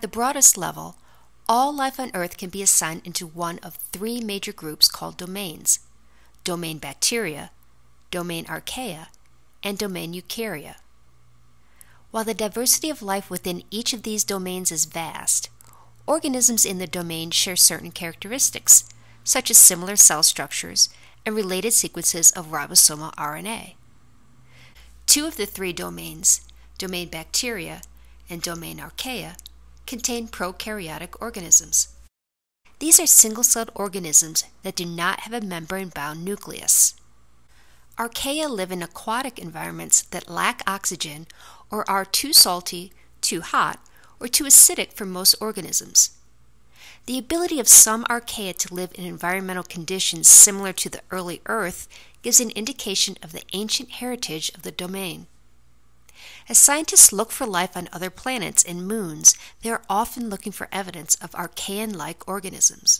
the broadest level, all life on Earth can be assigned into one of three major groups called domains: domain bacteria, domain Archaea, and domain Eukarya. While the diversity of life within each of these domains is vast, organisms in the domain share certain characteristics, such as similar cell structures and related sequences of ribosomal RNA. Two of the three domains, domain bacteria and domain Archaea, contain prokaryotic organisms. These are single-celled organisms that do not have a membrane-bound nucleus. Archaea live in aquatic environments that lack oxygen or are too salty, too hot, or too acidic for most organisms. The ability of some Archaea to live in environmental conditions similar to the early Earth gives an indication of the ancient heritage of the domain. As scientists look for life on other planets and moons, they are often looking for evidence of Archaean-like organisms.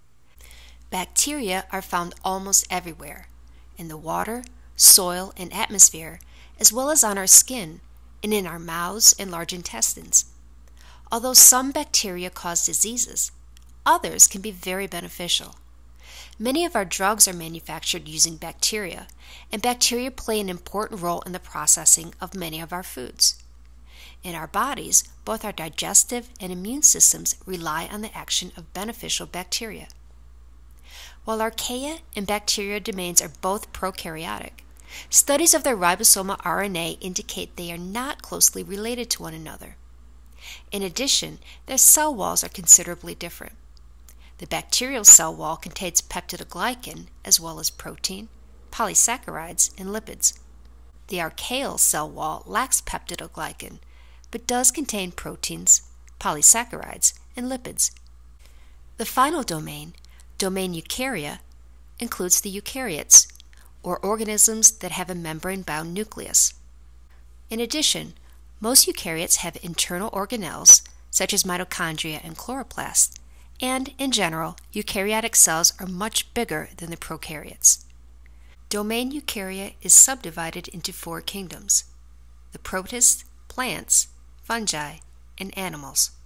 Bacteria are found almost everywhere, in the water, soil, and atmosphere, as well as on our skin and in our mouths and large intestines. Although some bacteria cause diseases, others can be very beneficial. Many of our drugs are manufactured using bacteria, and bacteria play an important role in the processing of many of our foods. In our bodies, both our digestive and immune systems rely on the action of beneficial bacteria. While Archaea and bacteria domains are both prokaryotic, studies of their ribosomal RNA indicate they are not closely related to one another. In addition, their cell walls are considerably different. The bacterial cell wall contains peptidoglycan as well as protein, polysaccharides, and lipids. The archaeal cell wall lacks peptidoglycan, but does contain proteins, polysaccharides, and lipids. The final domain, domain Eukarya, includes the eukaryotes, or organisms that have a membrane-bound nucleus. In addition, most eukaryotes have internal organelles, such as mitochondria and chloroplasts, and, in general, eukaryotic cells are much bigger than the prokaryotes. Domain Eukarya is subdivided into four kingdoms: the protists, plants, fungi, and animals.